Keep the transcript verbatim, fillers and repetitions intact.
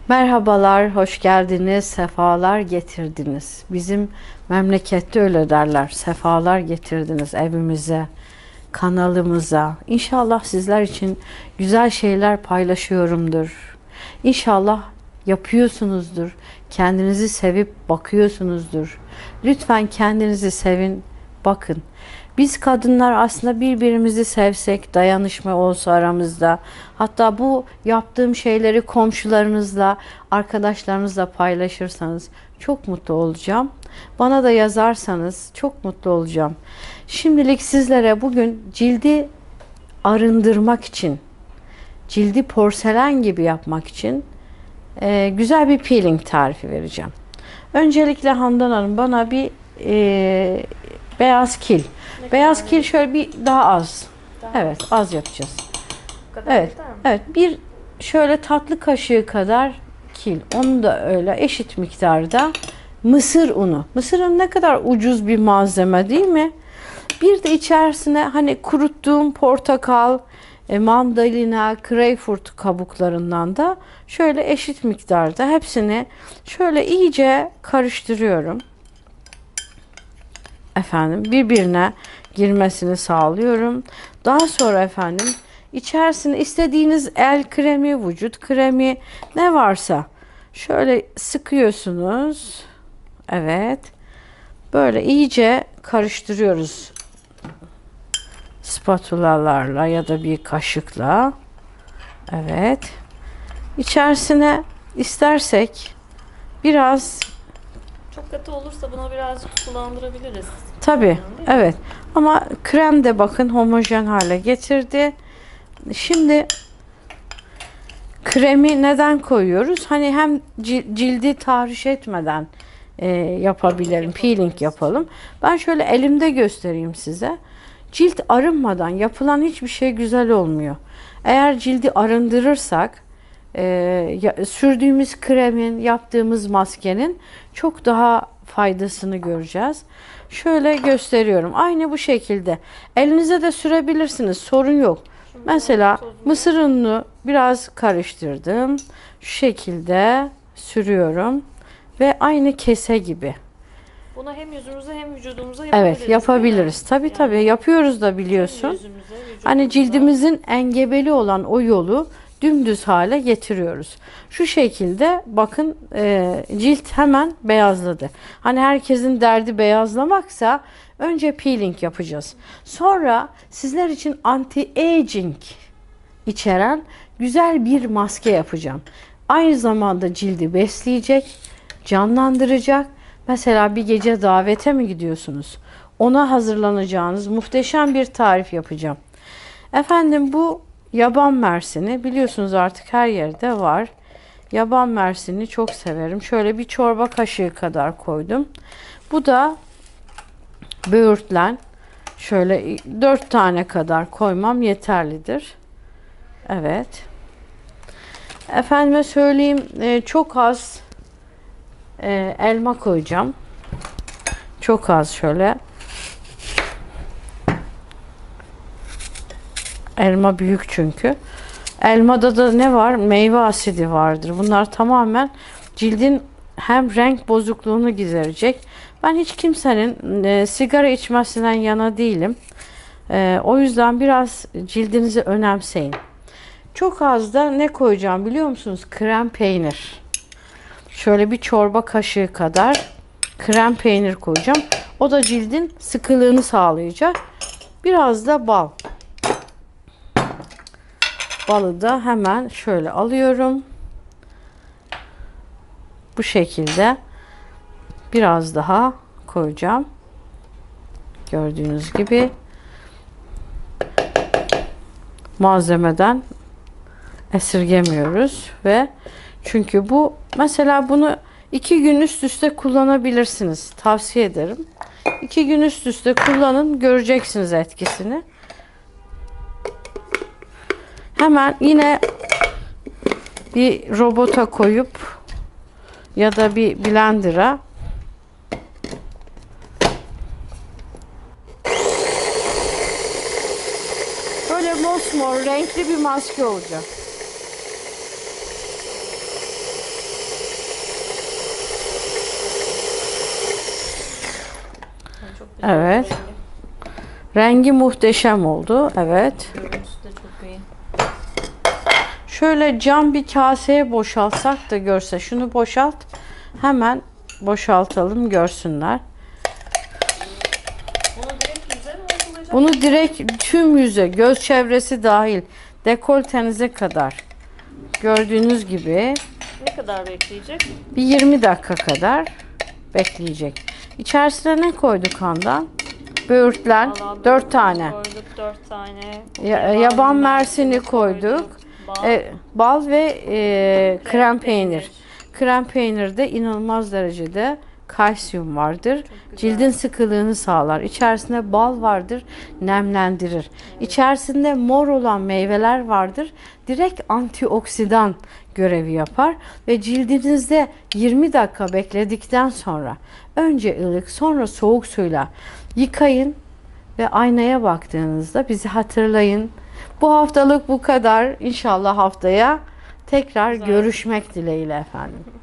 Merhabalar, hoş geldiniz, sefalar getirdiniz. Bizim memlekette öyle derler, sefalar getirdiniz evimize, kanalımıza. İnşallah sizler için güzel şeyler paylaşıyorumdur. İnşallah yapıyorsunuzdur, kendinizi sevip bakıyorsunuzdur. Lütfen kendinizi sevin, bakın. Biz kadınlar aslında birbirimizi sevsek, dayanışma olsa aramızda, hatta bu yaptığım şeyleri komşularınızla, arkadaşlarınızla paylaşırsanız çok mutlu olacağım. Bana da yazarsanız çok mutlu olacağım. Şimdilik sizlere bugün cildi arındırmak için, cildi porselen gibi yapmak için e, güzel bir peeling tarifi vereceğim. Öncelikle Handan Hanım bana bir e, beyaz kil. Ne Beyaz kadar kil şöyle bir daha az. Daha Evet, az yapacağız. Bu kadar Evet. yeter mi? Evet, bir şöyle tatlı kaşığı kadar kil. Onu da öyle eşit miktarda mısır unu. Mısır unu ne kadar ucuz bir malzeme değil mi? Bir de içerisine hani kuruttuğum portakal, e, mandalina, greyfurt kabuklarından da şöyle eşit miktarda hepsini şöyle iyice karıştırıyorum. Efendim birbirine girmesini sağlıyorum. Daha sonra efendim içerisine istediğiniz el kremi, vücut kremi ne varsa şöyle sıkıyorsunuz. Evet. Böyle iyice karıştırıyoruz. Spatulalarla ya da bir kaşıkla. Evet. İçerisine istersek biraz Çok katı olursa buna birazcık sulandırabiliriz. tabii evet ama krem de bakın homojen hale getirdi. Şimdi kremi neden koyuyoruz? Hani hem cildi tahriş etmeden e, yapabilirim, peeling yapalım. Ben şöyle elimde göstereyim size. Cilt arınmadan yapılan hiçbir şey güzel olmuyor. Eğer cildi arındırırsak e, ya, sürdüğümüz kremin, yaptığımız maskenin çok daha faydasını göreceğiz. Şöyle gösteriyorum. Aynı bu şekilde. Elinize de sürebilirsiniz. Sorun yok. Şimdi Mesela tozunu- mısır ununu biraz karıştırdım. Şu şekilde sürüyorum. Ve aynı kese gibi. Bunu hem yüzümüze hem vücudumuza yapabiliriz. Evet, yapabiliriz. Değil mi? Tabii Yani tabii yapıyoruz da hem biliyorsun. yüzümüze, Hani vücudumuza. cildimizin engebeli olan o yolu dümdüz hale getiriyoruz. Şu şekilde bakın e, cilt hemen beyazladı. Hani herkesin derdi beyazlamaksa önce peeling yapacağız. Sonra sizler için anti-aging içeren güzel bir maske yapacağım. Aynı zamanda cildi besleyecek, canlandıracak. Mesela bir gece davete mi gidiyorsunuz? Ona hazırlanacağınız muhteşem bir tarif yapacağım. Efendim bu yaban mersini biliyorsunuz artık her yerde var. Yaban mersini çok severim. Şöyle bir çorba kaşığı kadar koydum. Bu da böğürtlen. Şöyle dört tane kadar koymam yeterlidir. Evet. Efendime söyleyeyim çok az elma koyacağım. Çok az şöyle. Elma büyük çünkü. Elmada da ne var? Meyve asidi vardır. Bunlar tamamen cildin hem renk bozukluğunu giderecek. Ben hiç kimsenin e, sigara içmesinden yana değilim. E, o yüzden biraz cildinizi önemseyin. Çok az da ne koyacağım biliyor musunuz? Krem peynir. Şöyle bir çorba kaşığı kadar krem peynir koyacağım. O da cildin sıkılığını sağlayacak. Biraz da bal. Balı da hemen şöyle alıyorum. Bu şekilde biraz daha koyacağım. Gördüğünüz gibi malzemeden esirgemiyoruz ve çünkü bu mesela bunu iki gün üst üste kullanabilirsiniz. Tavsiye ederim. İki gün üst üste kullanın, göreceksiniz etkisini. Hemen yine bir robota koyup ya da bir blender'a böyle mosmor renkli bir maske olacak. Evet. Rengi. Rengi muhteşem oldu. Evet. Görüntüsü de çok iyi. Şöyle cam bir kaseye boşaltsak da görse. Şunu boşalt. Hemen boşaltalım görsünler. Bunu direkt yüze mi uygulayacak? Bunu direkt tüm yüze, göz çevresi dahil, dekoltenize kadar. Gördüğünüz gibi Ne kadar bekleyecek? bir yirmi dakika kadar bekleyecek. İçerisine ne koyduk Handan? Böğürtlen Vallahi dört böyle tane. Koyduk dört tane. Ya- yaban mersini koyduk. Bal, E, bal ve e, krem peynir. peynir. Krem peynirde inanılmaz derecede kalsiyum vardır. güzel. Cildin sıkılığını sağlar. İçerisinde bal vardır, nemlendirir. İçerisinde mor olan meyveler vardır. Direkt antioksidan görevi yapar ve cildinizde yirmi dakika bekledikten sonra önce ılık sonra soğuk suyla yıkayın ve aynaya baktığınızda bizi hatırlayın. Bu haftalık bu kadar. İnşallah haftaya tekrar Güzel. görüşmek dileğiyle efendim.